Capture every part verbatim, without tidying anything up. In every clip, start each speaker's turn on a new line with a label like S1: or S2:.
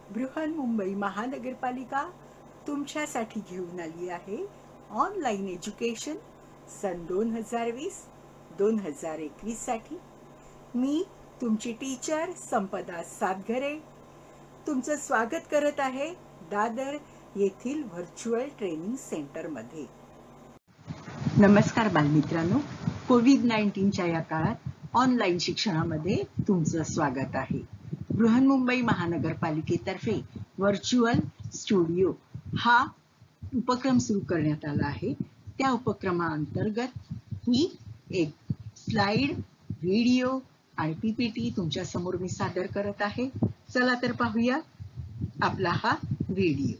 S1: बृहन्मुंबई महानगरपालिका तुमच्यासाठी घेऊन आली आहे ऑनलाईन एज्युकेशन सन दोन हजार वीस दोन हजार एकवीस साठी। मी तुमची टीचर संपदा सातघरे तुमचं स्वागत करत आहे दादर येथील व्हर्च्युअल ट्रेनिंग सेंटरमध्ये। नमस्कार बालमित्रांनो, कोविड नाईन्टीनच्या या काळात ऑनलाईन शिक्षणामध्ये तुमचं स्वागत आहे। बृहन्मुंबई महानगरपालिकेतर्फे व्हर्च्युअल स्टुडिओ हा उपक्रम सुरू करण्यात आला आहे। त्या उपक्रमाअंतर्गत ही एक स्लाइड, व्हिडिओ आणि पीपीटी तुमच्या समोर मी सादर करत आहे। चला तर पाहूया आपला हा video.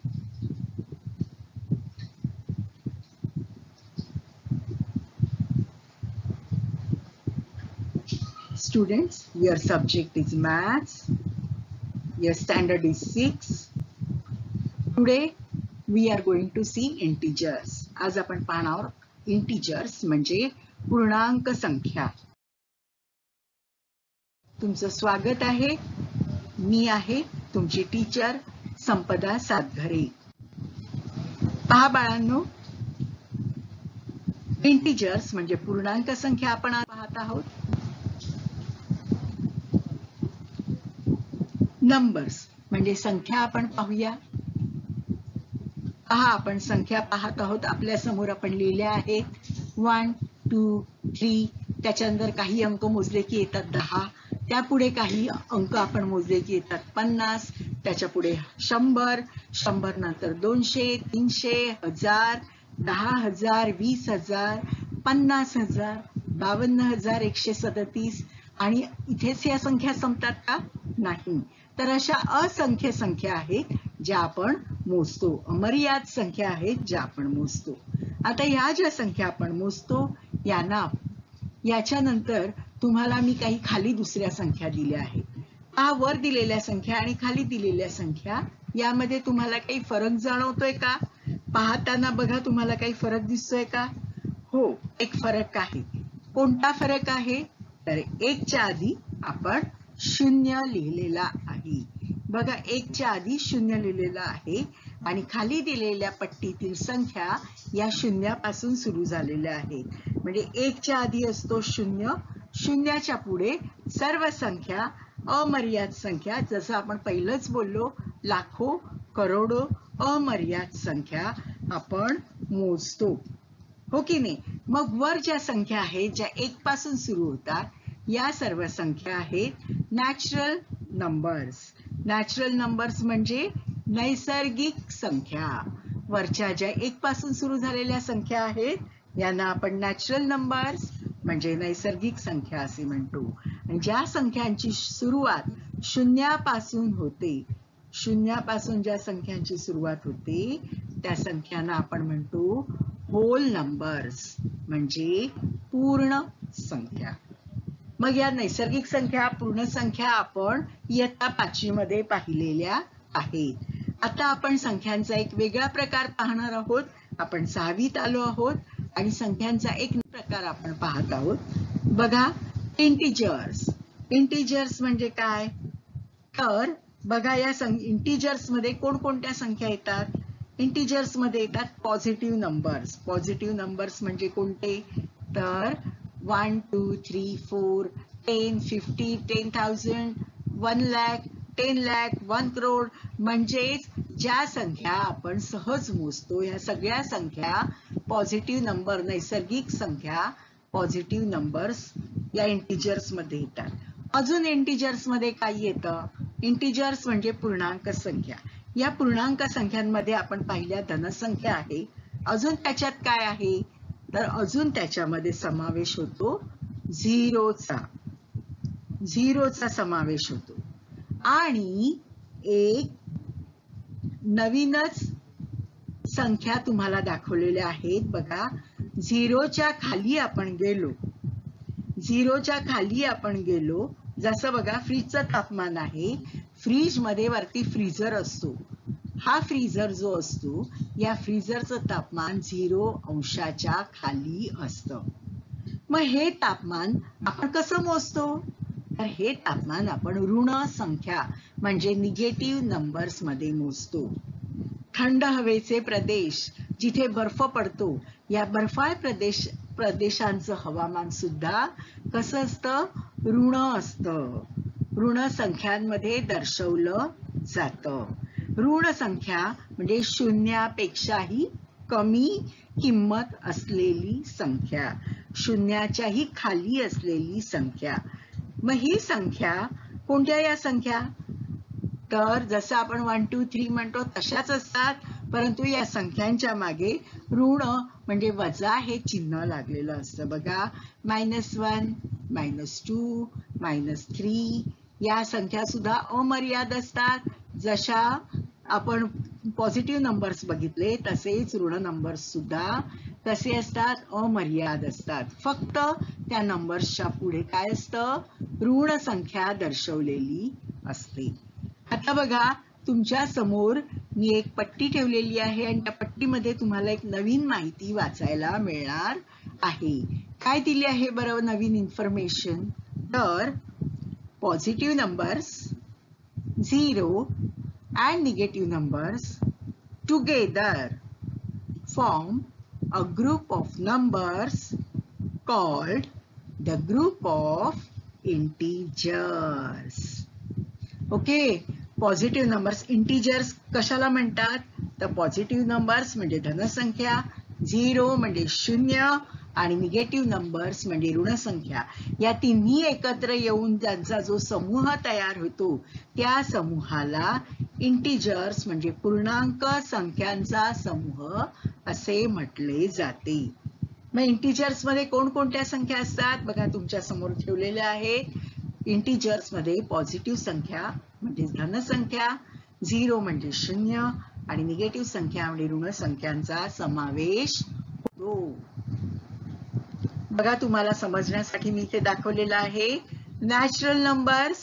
S1: Students, your subject is maths. Your standard is six. Today we are going to see integers. आज आपण पाहणार integers म्हणजे पूर्णांक संख्या। तुमचं स्वागत आहे। मी आहे तुमची टीचर संपदा सातघरे। पहा बाळांनो, इंटिजर्स म्हणजे पूर्णांक संख्या आपण पाहत आहोत। नंबर्स म्हणजे संख्या आपण पाहूया। पहा, आपण संख्या पाहत आहोत। आपल्या समोर आपण लिहिल्या आहेत वन टू थ्री, त्याच्यानंतर काही अंक मोजले की येतात दहा, त्यापुढे काही अंक आपण मोजले की येतात पन्नास, त्याच्या पुढे शंभर, शंभर नंतर दोनशे, तीनशे, हजार, दहा हजार, वीस हजार, पन्नास हजार, बावन्न हजार एकशे सदतीस आणि इथेच या संख्या संपतात का? नाही, तर अशा असंख्य संख्या आहेत ज्या आपण मोजतो, अमर्याद संख्या आहेत ज्या आपण मोजतो। आता ह्या ज्या संख्या आपण मोजतो यांना याच्यानंतर तुम्हाला मी काही खाली दुसऱ्या संख्या दिल्या आहेत। हा वर दिलेल्या संख्या आणि खाली दिलेल्या संख्या यामध्ये तुम्हाला काही फरक जाणवतोय का? पाहताना बघा, तुम्हाला काही फरक दिसतोय का? हो, एक फरक आहे। कोणता फरक आहे? तर एकच्या आधी आपण शून्य लिहिलेला आहे। बघा, एकच्या आधी शून्य लिहिलेला आहे आणि खाली दिलेल्या पट्टीतील संख्या या शून्यापासून सुरू झालेल्या आहेत। म्हणजे एकच्या आधी असतो शून्य, शून्याच्या पुढे सर्व संख्या अमर्याद संख्या, जसं आपण पहिलंच बोललो, लाखो करोडो अमर्याद संख्या आपण मोजतो, हो की नाही? मग वर ज्या संख्या आहेत ज्या एक पासून सुरू होतात या सर्व संख्या आहेत नॅचरल नंबर्स। नॅचरल नंबर्स म्हणजे नैसर्गिक संख्या। वरच्या ज्या एक पासून सुरू झालेल्या संख्या आहेत यांना आपण नॅचरल नंबर्स म्हणजे नैसर्गिक संख्या असे म्हणतो। आणि ज्या संख्यांची सुरुवात शून्यापासून होते, शून्यापासून ज्या संख्यांची सुरुवात होते त्या संख्यांना आपण म्हणतो होल नंबर्स म्हणजे पूर्ण संख्या। मग या नैसर्गिक संख्या, पूर्ण संख्या आपण इयत्ता पाचवी मध्ये पाहिलेल्या आहेत। आता आपण संख्यांचा एक वेगळा प्रकार पाहणार आहोत। आपण सहावीत आलो आहोत आणि संख्यांचा एक प्रकार आपण पाहत आहोत। बघा, इंटिजर्स। इंटिजर्स म्हणजे काय? तर बघा, या इंटिजर्स मध्ये कोणकोणत्या संख्या येतात? इंटिजर्स मध्ये येतात पॉझिटिव्ह नंबर्स। पॉझिटिव्ह नंबर्स म्हणजे कोणते? तर one two three four ten fifty ten thousand one lakh ten lakh one crore, म्हणजेच ज्या संख्या आपण सहज मोजतो ह्या सगळ्या संख्या पॉझिटिव्ह नंबर, नैसर्गिक संख्या पॉझिटिव्ह नंबर्स या इंटिजर्स मध्ये येतात। अजून इंटिजर्स मध्ये काय येतं? इंटिजर्स म्हणजे पूर्णांक संख्या। या पूर्णांक संख्यांमध्ये आपण पाहिल्या धनसंख्या आहे। अजून त्याच्यात काय आहे? तर अजून त्याच्यामध्ये समावेश होतो झिरोचा, झिरोचा समावेश होतो। आणि एक नवीनच संख्या तुम्हाला दाखवलेल्या आहेत। बघा, झिरोच्या खाली आपण गेलो, झिरोच्या खाली आपण गेलो, जसं बघा फ्रीजचं तापमान आहे, फ्रीज मध्ये वरती फ्रीजर असतो, हा फ्रीजर जो असतो या फ्रीजरचं तापमान झिरो अंशाच्या खाली असतं। मग हे तापमान आपण कसं मोजतो? तर हे तापमान आपण ऋण संख्या म्हणजे निगेटिव्ह नंबर्स मध्ये मोजतो. थंड हवेचे प्रदेश जिथे बर्फ पडतो, या बर्फाळ प्रदेश प्रदेशांचं हवामान सुद्धा कसं असतं? ऋण असतं. ऋण संख्यांमध्ये दर्शवलं जातं. ऋण संख्या म्हणजे शून्यापेक्षाही कमी किंमत असलेली संख्या, शून्याच्याही खाली असलेली संख्या. मग ही संख्या कोणत्या या संख्या? तर जसं आपण वन टू थ्री म्हणतो तशाच असतात, परंतु या संख्यांच्या मागे ऋण म्हणजे वजा हे चिन्ह लागलेलं असतं. बघा, minus one, minus two, minus three या संख्या सुद्धा अमर्याद असतात. जशा आपण पॉझिटिव्ह नंबर्स बघितले तसेच ऋण नंबर्स सुद्धा कसे असतात? अमर्याद असतात. फक्त त्या नंबर्सच्या पुढे काय असतं? ऋण संख्या दर्शवलेली असते. आता बघा, तुमच्या समोर मी एक पट्टी ठेवलेली आहे आणि त्या पट्टीमध्ये तुम्हाला एक नवीन माहिती वाचायला मिळणार आहे. काय दिली आहे बरं नवीन इन्फॉर्मेशन? तर positive numbers, zero and negative numbers together form a group of numbers called the group of integers. Okay, positive numbers, integers कशाला म्हणतात? तर पॉझिटिव्ह नंबर्स म्हणजे धनसंख्या, झिरो म्हणजे शून्य आणि निगेटिव्ह नंबर्स म्हणजे ऋण संख्या. या तिन्ही एकत्र येऊन त्यांचा जो समूह तयार होतो त्या समूहाला इंटिजर्स म्हणजे पूर्णांक संख्यांचा समूह असे म्हटले जाते. मग इंटिजर्स मध्ये कोणकोणत्या संख्या असतात? बघा, तुमच्या समोर ठेवलेल्या आहेत. इंटिजर्स मध्ये पॉझिटिव्ह संख्या म्हणजे धनसंख्या, झिरो म्हणजे शून्य आणि निगेटिव्ह संख्या म्हणजे ऋण संख्यांचा समावेश होतो. बघा, तुम्हाला समजण्यासाठी मी इथे दाखवलेलं आहे. नॅचरल नंबर्स,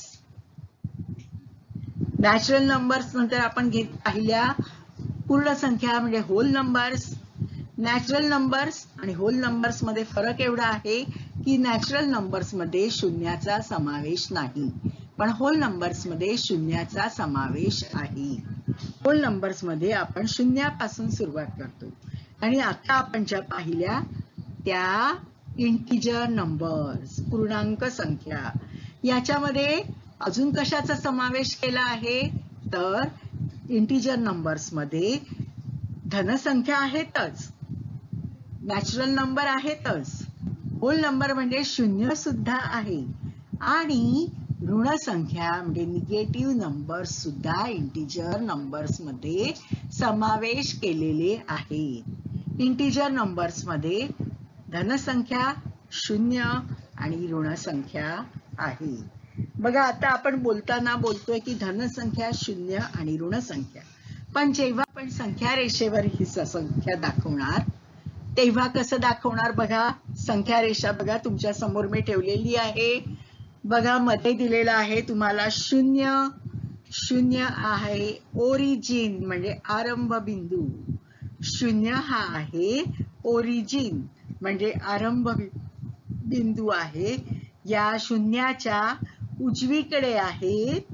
S1: नॅचरल नंबर्स नंतर आपण घेत पाहिल्या पूर्ण संख्या म्हणजे होल नंबर्स. नॅचरल नंबर्स आणि होल नंबर्स मध्ये फरक एवढा आहे की नॅचरल नंबर्स मध्ये शून्याचा समावेश नाही, पण होल नंबर्स मध्ये शून्याचा समावेश आहे. होल नंबर्स मध्ये आपण शून्यापासून सुरुवात करतो आणि आता आपण ज्या पाहिल्या त्या इंटिजर नंबर्स, पूर्णांक संख्या. याच्यामध्ये अजून कशाचा समावेश केला आहे? तर इंटिजर नंबर्स मध्ये धनसंख्या आहेतच, नॅचरल नंबर आहेतच, होल नंबर म्हणजे शून्य सुद्धा आहे आणि ऋण संख्या म्हणजे निगेटिव्ह नंबर्स सुद्धा इंटिजर नंबर्स मध्ये समावेश केलेले आहेत. इंटिजर नंबर्स मध्ये धनसंख्या शून्य आणि ऋण संख्या आहे. बघा, आता आपण बोलताना बोलतोय की धनसंख्या शून्य आणि ऋण संख्या, पण जेव्हा आपण संख्या रेषेवर ही संख्या दाखवणार तेव्हा कसं दाखवणार? बघा, संख्या रेषा बघा तुमच्या समोर मी ठेवलेली आहे. बघा, मध्ये दिलेला आहे तुम्हाला शून्य. शून्य आहे ओरिजिन म्हणजे आरंभ बिंदू. शून्य हा आहे ओरिजिन म्हणजे आरंभ बिंदू आहे. या शून्याच्या उजवीकडे आहेत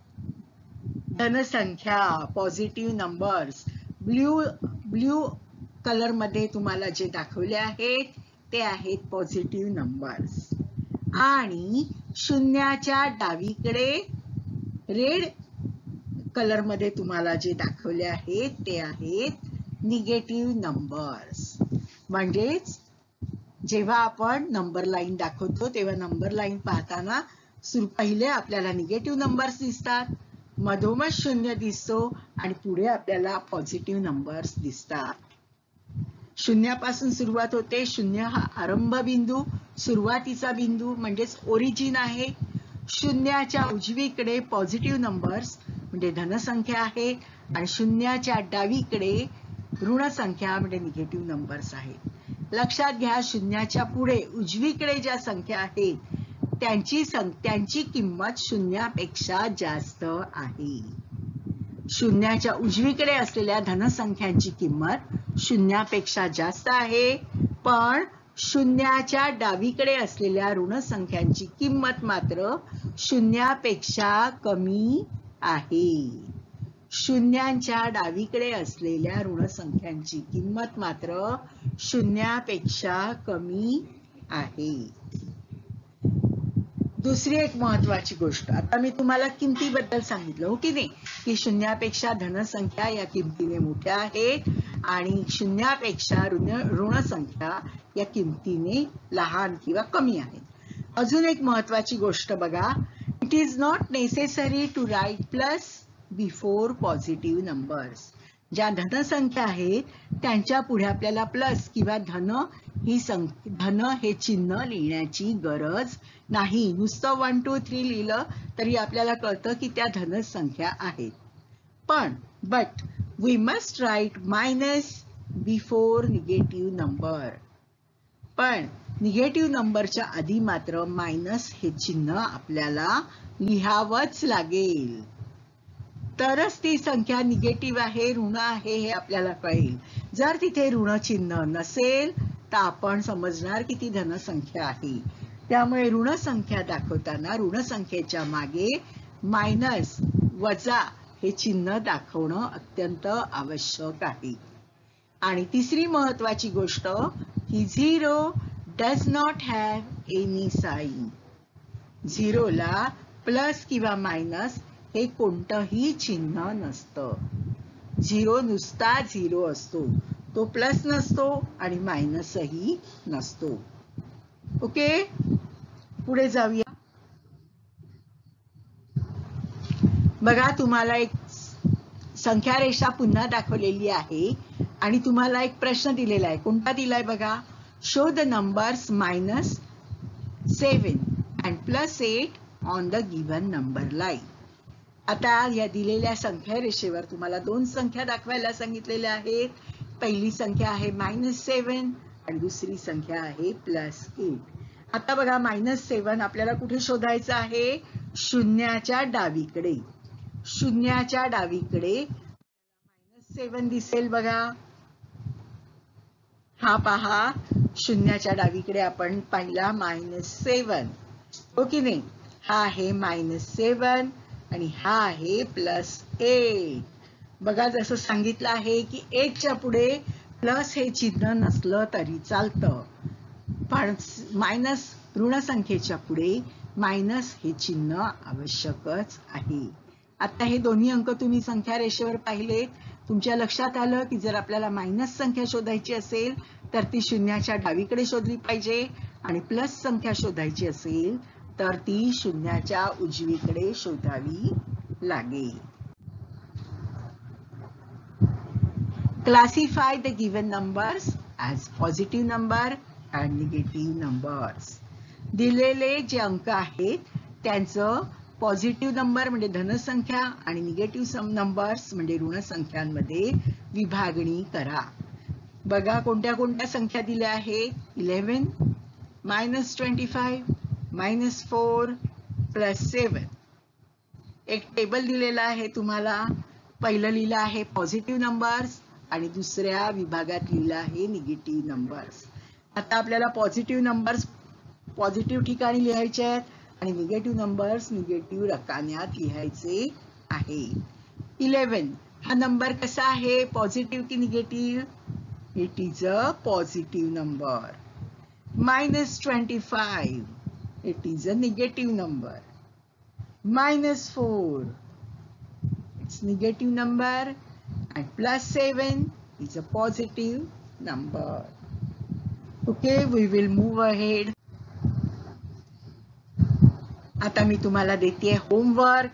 S1: धनसंख्या, positive numbers. Blue blue colour मध्ये तुम्हाला जे दाखवले आहेत ते आहेत पॉझिटिव्ह नंबर्स आणि शून्याच्या डावीकडे रेड कलर मध्ये तुम्हाला जे दाखवले आहेत ते आहेत निगेटिव्ह नंबर्स. म्हणजेच जेव्हा आपण नंबर लाईन दाखवतो तेव्हा नंबर लाईन पाहताना सुरू पहिले आपल्याला निगेटिव्ह नंबर्स दिसतात, मधोमध शून्य दिसतो आणि पुढे आपल्याला पॉझिटिव्ह नंबर्स दिसतात. शून्यापासून सुरुवात होते. शून्य हा आरंभ बिंदू, सुरुवातीचा बिंदू म्हणजेच ओरिजिन आहे. शून्याच्या उजवीकडे पॉझिटिव्ह नंबर्स म्हणजे धनसंख्या आहे आणि शून्याच्या डावीकडे ऋण संख्या म्हणजे निगेटिव्ह नंबर्स आहेत. लक्षात घ्या, शून्याच्या पुढे उजवीकडे ज्या संख्या आहेत त्यांची त्यांची किंमत शून्यापेक्षा जास्त आहे. शून्याच्या उजवीकडे असलेल्या धनसंख्यांची किंमत शून्यापेक्षा जास्त आहे, पण शून्याच्या डावीकडे असलेल्या ऋण संख्यांची किंमत मात्र शून्यापेक्षा कमी आहे. शून्यांच्या डावीकडे असलेल्या ऋण संख्यांची किंमत मात्र शून्यापेक्षा कमी आहे. दुसरी एक महत्वाची गोष्ट, आता मी तुम्हाला किमतीबद्दल सांगितलं हो की नाही, की शून्यापेक्षा धनसंख्या या किमतीने मोठ्या आहेत आणि शून्यापेक्षा ऋण ऋण संख्या या किमतीने लहान किंवा कमी आहेत. अजून एक महत्वाची गोष्ट बघा, it is not necessary to write plus before positive numbers. ज्या धनसंख्या आहेत त्यांच्या पुढे आपल्याला प्लस किंवा धन ही धन हे चिन्ह लिहिण्याची गरज नाही. नुसतं वन टू थ्री लिहिलं तरी आपल्याला कळतं की त्या धनसंख्या आहेत. पण but we must write minus before negative number. पण निगेटिव्ह नंबरच्या आधी मात्र मायनस हे चिन्ह आपल्याला लिहावंच लागेल, तरच ती संख्या निगेटिव्ह आहे, ऋण आहे हे आपल्याला कळेल. जर तिथे ऋण चिन्ह नसेल तर आपण समजणार की ती धनसंख्या आहे. त्यामुळे ऋण संख्या दाखवताना ऋण संख्येच्या मागे मायनस वजा हे चिन्ह दाखवणं अत्यंत आवश्यक आहे. आणि तिसरी महत्वाची गोष्ट ही zero does not have any sign. झिरोला प्लस किंवा मायनस हे कोणतंही चिन्ह नसतं. झिरो नुसता झिरो असतो, तो प्लस नसतो आणि मायनसही नसतो. ओके, पुढे जाऊया. बघा, तुम्हाला एक संख्या रेषा पुन्हा दाखवलेली आहे आणि तुम्हाला एक प्रश्न दिलेला आहे. कोणता दिलाय बघा, show the numbers minus seven and plus eight on the given number line. आता या दिलेल्या संख्या रेषेवर तुम्हाला दोन संख्या दाखवायला सांगितलेल्या आहेत. पहिली संख्या आहे मायनस सेवन आणि दुसरी संख्या आहे प्लस एट. आता बघा, मायनस सेवन आपल्याला कुठे शोधायचं आहे, शून्याच्या डावीकडे. शून्याच्या डावीकडे मायनस सेवन दिसेल बघा. हा पहा, शून्याच्या डावीकडे आपण पाहिला मायनस सेवन, हो की नाही. हा आहे मायनस सेवन आणि हा आहे प्लस एट. बघा, जसं सांगितलं आहे की एटच्या पुढे प्लस हे चिन्ह नसलं तरी चालतं, पण मायनस ऋण संख्येच्या पुढे मायनस हे चिन्ह आवश्यकच आहे. आता हे दोन्ही अंक तुम्ही संख्या रेषेवर पाहिलेत. तुमच्या लक्षात आलं की जर आपल्याला मायनस संख्या शोधायची असेल तर ती शून्याच्या डावीकडे शोधली पाहिजे आणि प्लस संख्या शोधायची असेल तर ती शून्याच्या उजवीकडे शोधावी लागेल. Classify the given numbers as positive number and negative numbers. दिलेले जे अंक आहेत त्यांचं पॉझिटिव्ह नंबर म्हणजे धनसंख्या आणि निगेटिव्ह नंबर्स म्हणजे ऋण संख्यांमध्ये विभागणी करा. बघा, कोणत्या कोणत्या संख्या दिल्या आहेत, eleven, minus twenty five, minus four, plus seven. एक टेबल दिलेला आहे तुम्हाला. पहिलं लिहिलं आहे पॉझिटिव्ह नंबर्स आणि दुसऱ्या विभागात लिहिलं आहे निगेटिव्ह नंबर्स. आता आपल्याला पॉझिटिव्ह नंबर्स पॉझिटिव्ह ठिकाणी लिहायचे आहेत आणि निगेटिव्ह नंबर्स निगेटिव्ह रकान्यात लिहायचे आहे. इलेवन हा नंबर कसा आहे, पॉझिटिव्ह की negative? It is a positive number. Minus twenty five, it is a negative number. Minus four, it's negative number. and plus seven is a positive number. Okay, we will move ahead. आता मी तुम्हाला देते homework.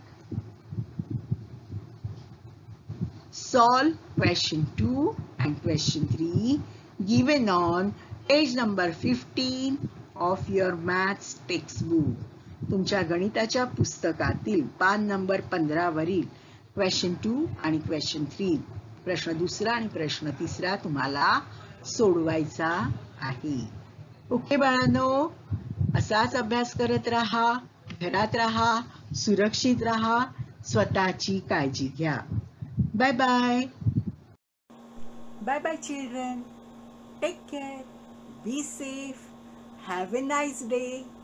S1: Solve question two and question three given on page number fifteen of your maths textbook. तुमच्या गणिताच्या पुस्तकातील पान number पंधरा वरील क्वेश्चन टू आणि क्वेश्चन थ्री, प्रश्न दुसरा आणि प्रश्न तिसरा तुम्हाला सोडवायचा आहे. ओके बाळांनो, असाच अभ्यास करत राहा, घरात राहा, सुरक्षित राहा, स्वतःची काळजी घ्या. Bye bye. Bye bye children. Take care. Be safe. Have a nice day.